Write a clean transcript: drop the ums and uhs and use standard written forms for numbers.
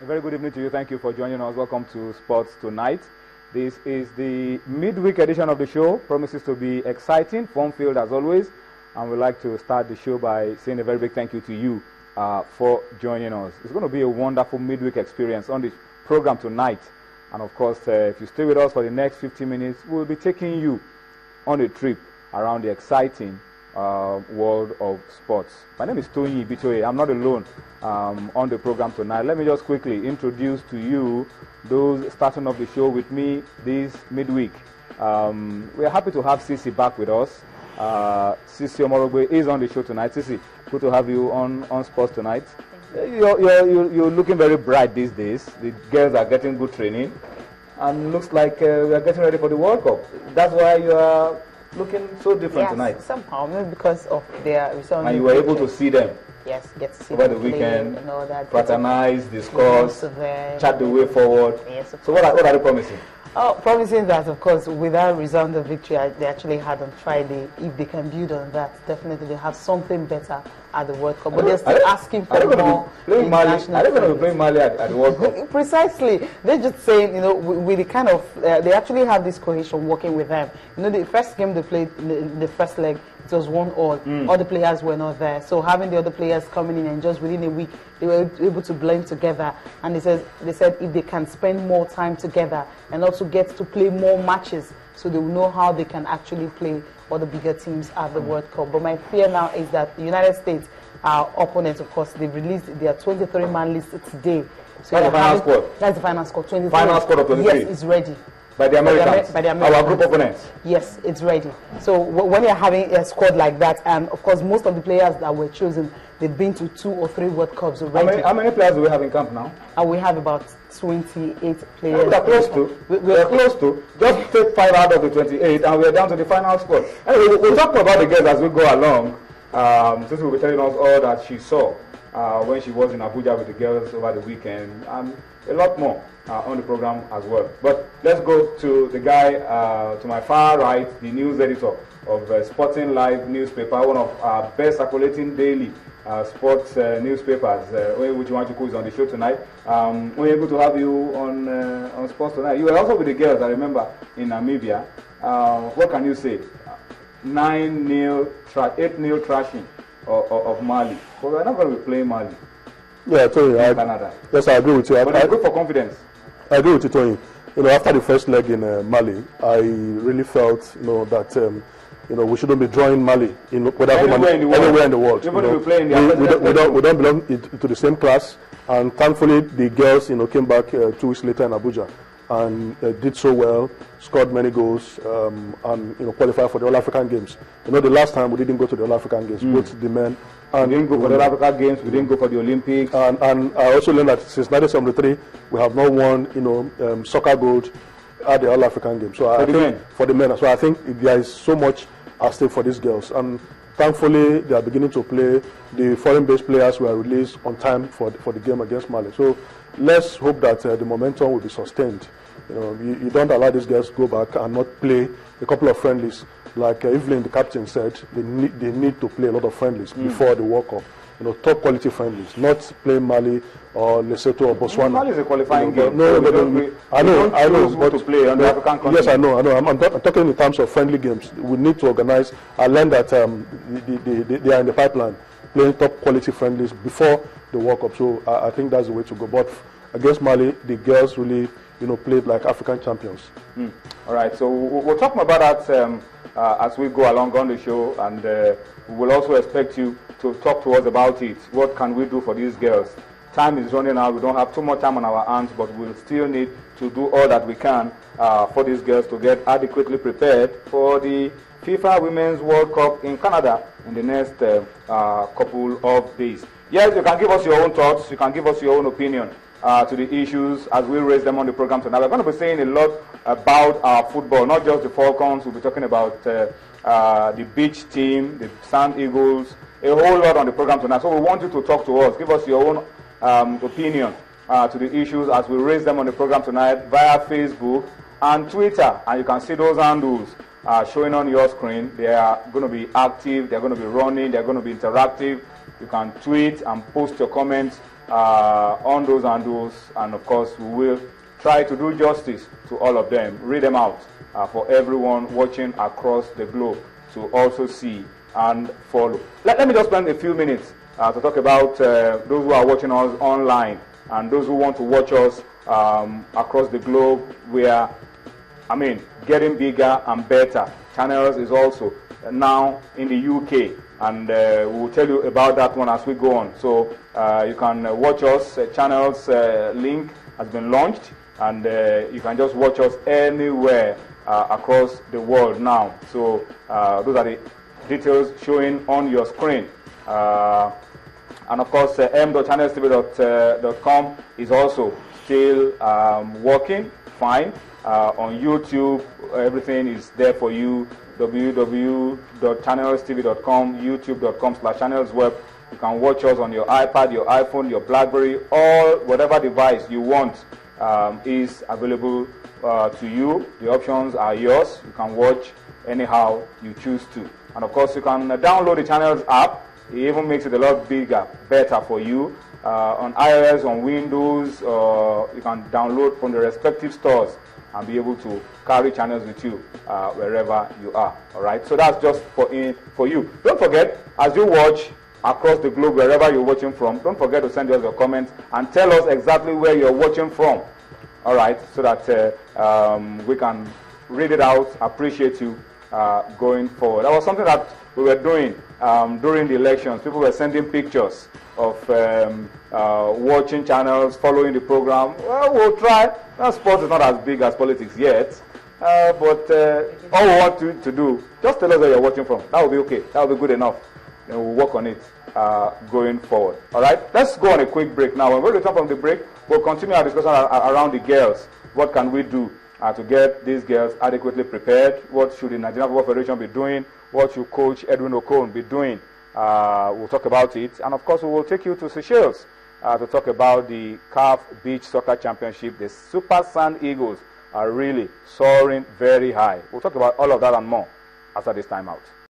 very good evening to you. Thank you for joining us. Welcome to Sports Tonight. This is the midweek edition of the show. Promises to be exciting, fun-filled as always. And we'd like to start the show by saying a very big thank you to you for joining us. It's going to be a wonderful midweek experience on the program tonight. And of course, if you stay with us for the next 15 minutes, we'll be taking you on a trip around the exciting world of sports. My name is Tony Bitoye. I'm not alone on the program tonight. Let me just quickly introduce to you those starting off the show with me this midweek. We are happy to have Sisi back with us. Sisi Omorogbe is on the show tonight. Sisi, good to have you on Sports Tonight. You're looking very bright these days. The girls are getting good training, and looks like we are getting ready for the World Cup. That's why you are looking so different tonight. Somehow, maybe because of their return. And you were able to see them. Yes, get to see over them the weekend, and all that. fraternize, discuss, chat the way forward. Yes, so what are they promising? Oh, promising that, of course, with that resounding victory they actually had on Friday, if they can build on that, definitely they have something better at the World Cup. But they're still asking for more. Are they going to be playing Mali at the World Cup? Precisely. They're just saying, you know, with the kind of, they actually have this cohesion working with them. You know, the first game they played, the first leg, it was 1-1. All the players were not there. So having the other players coming in and just within a week, they were able to blend together. And they said if they can spend more time together and also get to play more matches, so they will know how they can actually play all the bigger teams at the World Cup. But my fear now is that the United States, our opponents, of course, they've released their 23-man list today. So that's the final squad? That's the final squad, 23. Final squad of 23? Yes, it's ready. By the Americans? By the Americans. Our group opponents? Yes, it's ready. So when you're having a squad like that, and of course most of the players that were chosen, they've been to 2 or 3 World Cups already. How many players do we have in camp now? We have about 28 players. We're close to. We're close to. Just take 5 out of the 28 and we're down to the final squad. Anyway, we'll talk about the girls as we go along. Since we'll be telling us all that she saw when she was in Abuja with the girls over the weekend, and a lot more on the program as well. But let's go to the guy to my far right, the news editor of Sporting Live newspaper, one of our best circulating daily sports newspapers. Onyebuchi is on the show tonight. We're able to have you on Sports Tonight. You were also with the girls, I remember, in Namibia. What can you say? 8-0 thrashing of Mali. But we're not going to be playing Mali. Yeah, Tony. Canada. Yes, I agree with you. But it's good for confidence. I agree with you, Tony. You know, after the first leg in Mali, I really felt, you know, that we shouldn't be drawing Mali anywhere in the world. Even if we play in the we don't belong to the same class. And thankfully, the girls, came back 2 weeks later in Abuja and did so well, scored many goals, and qualified for the All African Games. You know, the last time we didn't go to the All African Games, both the men. And we didn't go for the All African Games. We didn't go for the Olympics. And I also learned that since 1973, we have not won, soccer gold at the All African Games. So for the men. So I think there is so much at stake for these girls. And thankfully, they are beginning to play. The foreign-based players were released on time for the game against Mali. So let's hope that the momentum will be sustained. You don't allow these girls to go back and not play a couple of friendlies. Like Evelyn, the captain, said, they need to play a lot of friendlies before the World Cup. Top quality friendlies, not playing Mali or Lesotho or Botswana. Mali is a qualifying game. I know. But to play on the African continent. Yes, I know. I'm talking in terms of friendly games. We need to organize. I learned that they are in the pipeline, playing top quality friendlies before the World Cup. So I think that's the way to go. But against Mali, the girls really, played like African champions. All right. So we'll talk more about that as we go along on the show, and we will also expect you to talk to us about it. What can we do for these girls? Time is running out. We don't have too much time on our hands, but we'll still need to do all that we can for these girls to get adequately prepared for the FIFA Women's World Cup in Canada in the next couple of days. Yes, you can give us your own thoughts. You can give us your own opinion to the issues as we raise them on the program tonight. We're going to be saying a lot about our football, not just the Falcons. We'll be talking about the beach team, the Sand Eagles, a whole lot on the program tonight. So we want you to talk to us. Give us your own opinion to the issues as we raise them on the program tonight via Facebook and Twitter. And you can see those handles showing on your screen. They are going to be active. They're going to be running. They're going to be interactive. You can tweet and post your comments on those handles, and of course we will try to do justice to all of them, read them out for everyone watching across the globe to also see and follow. Let me just spend a few minutes to talk about those who are watching us online and those who want to watch us across the globe. We are, getting bigger and better. Channels is also now in the UK, and we will tell you about that one as we go on. So you can watch us. Channels link has been launched, and you can just watch us anywhere across the world now. So those are the details showing on your screen. And of course, m.channelstv.com is also still working fine. On YouTube, everything is there for you. www.channelstv.com, youtube.com/channelsweb. You can watch us on your iPad, your iPhone, your BlackBerry, whatever device you want is available to you. The options are yours. You can watch anyhow you choose to. And of course, you can download the Channels app. It even makes it a lot bigger, better for you. On iOS, on Windows, you can download from the respective stores and be able to carry Channels with you wherever you are. All right, so that's just for you. Don't forget, as you watch across the globe, wherever you're watching from, don't forget to send us your comments and tell us exactly where you're watching from. All right, so that we can read it out, appreciate you going forward. That was something that we were doing during the elections. People were sending pictures of watching Channels, following the program. Well, we'll try. Sports is not as big as politics yet, but all we want to do, just tell us where you're watching from. That will be okay. That will be good enough. Then we'll work on it going forward. All right, let's go on a quick break now. When we return from the break, we'll continue our discussion around the girls. What can we do to get these girls adequately prepared? What should the Nigerian Football Federation be doing? What should Coach Edwin Okon be doing? We'll talk about it. And of course, we will take you to Seychelles to talk about the CAF Beach Soccer Championship. The Super Sand Eagles are really soaring very high. We'll talk about all of that and more after this time out.